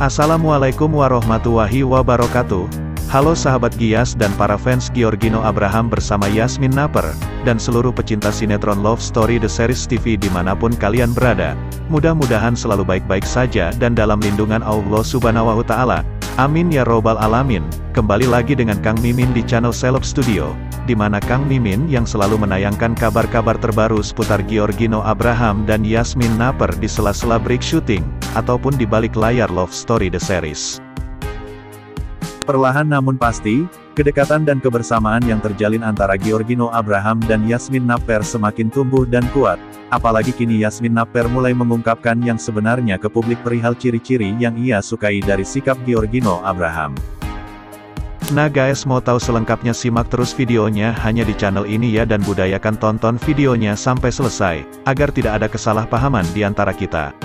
Assalamualaikum warahmatullahi wabarakatuh. Halo sahabat Gias dan para fans Giorgino Abraham bersama Yasmin Naper, dan seluruh pecinta sinetron Love Story The Series TV dimanapun kalian berada. Mudah-mudahan selalu baik-baik saja dan dalam lindungan Allah Subhanahu wa Ta'ala. Amin ya robbal alamin. Kembali lagi dengan Kang Mimin di channel Seleb Studio, di mana Kang Mimin yang selalu menayangkan kabar-kabar terbaru seputar Giorgino Abraham dan Yasmin Naper di sela-sela break syuting, ataupun di balik layar Love Story The Series. Perlahan namun pasti, kedekatan dan kebersamaan yang terjalin antara Giorgino Abraham dan Yasmin Naper semakin tumbuh dan kuat. Apalagi kini Yasmin Naper mulai mengungkapkan yang sebenarnya ke publik perihal ciri-ciri yang ia sukai dari sikap Giorgino Abraham. Nah guys, mau tahu selengkapnya simak terus videonya hanya di channel ini ya, dan budayakan tonton videonya sampai selesai, agar tidak ada kesalahpahaman di antara kita.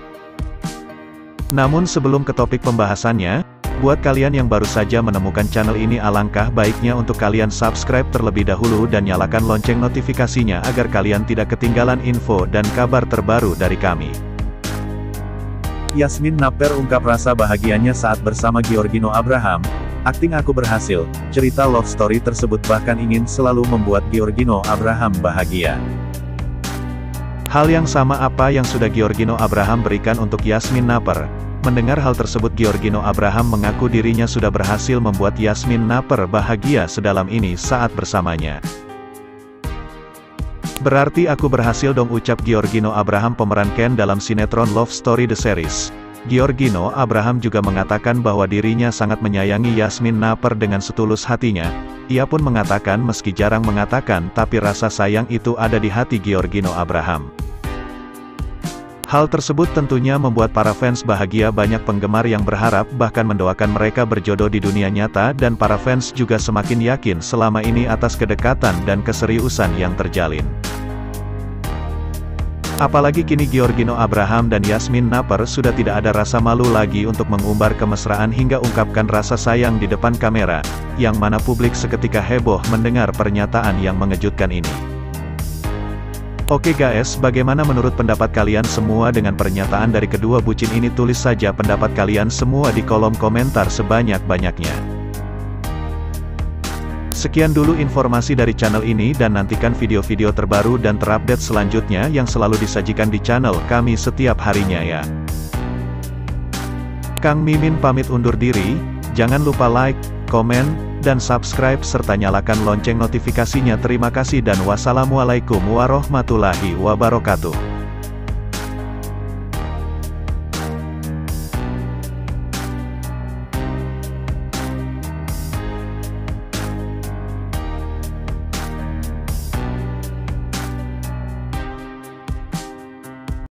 Namun sebelum ke topik pembahasannya, buat kalian yang baru saja menemukan channel ini, alangkah baiknya untuk kalian subscribe terlebih dahulu dan nyalakan lonceng notifikasinya agar kalian tidak ketinggalan info dan kabar terbaru dari kami. Yasmin Naper ungkap rasa bahagianya saat bersama Giorgino Abraham. Akting aku berhasil, cerita love story tersebut bahkan ingin selalu membuat Giorgino Abraham bahagia. Hal yang sama apa yang sudah Giorgino Abraham berikan untuk Yasmin Naper. Mendengar hal tersebut, Giorgino Abraham mengaku dirinya sudah berhasil membuat Yasmin Naper bahagia sedalam ini saat bersamanya. Berarti aku berhasil dong, ucap Giorgino Abraham, pemeran Ken dalam sinetron Love Story The Series. Giorgino Abraham juga mengatakan bahwa dirinya sangat menyayangi Yasmin Naper dengan setulus hatinya. Ia pun mengatakan meski jarang mengatakan, tapi rasa sayang itu ada di hati Giorgino Abraham. Hal tersebut tentunya membuat para fans bahagia. Banyak penggemar yang berharap bahkan mendoakan mereka berjodoh di dunia nyata, dan para fans juga semakin yakin selama ini atas kedekatan dan keseriusan yang terjalin. Apalagi kini Giorgino Abraham dan Yasmin Naper sudah tidak ada rasa malu lagi untuk mengumbar kemesraan hingga ungkapkan rasa sayang di depan kamera, yang mana publik seketika heboh mendengar pernyataan yang mengejutkan ini. Oke guys, bagaimana menurut pendapat kalian semua dengan pernyataan dari kedua bucin ini? Tulis saja pendapat kalian semua di kolom komentar sebanyak-banyaknya. Sekian dulu informasi dari channel ini, dan nantikan video-video terbaru dan terupdate selanjutnya yang selalu disajikan di channel kami setiap harinya ya. Kang Mimin pamit undur diri, jangan lupa like, komen, dan subscribe serta nyalakan lonceng notifikasinya. Terima kasih dan wassalamualaikum warahmatullahi wabarakatuh.